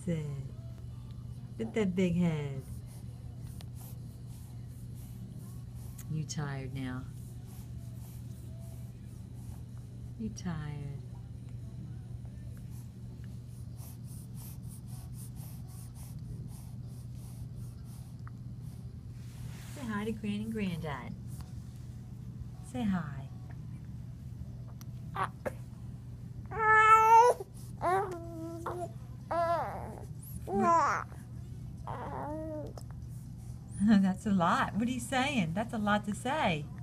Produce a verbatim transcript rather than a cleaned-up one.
it. Look at that big head. You tired now? You tired? Say hi to Gran and Granddad. Say hi. That's a lot. What are you saying? That's a lot to say.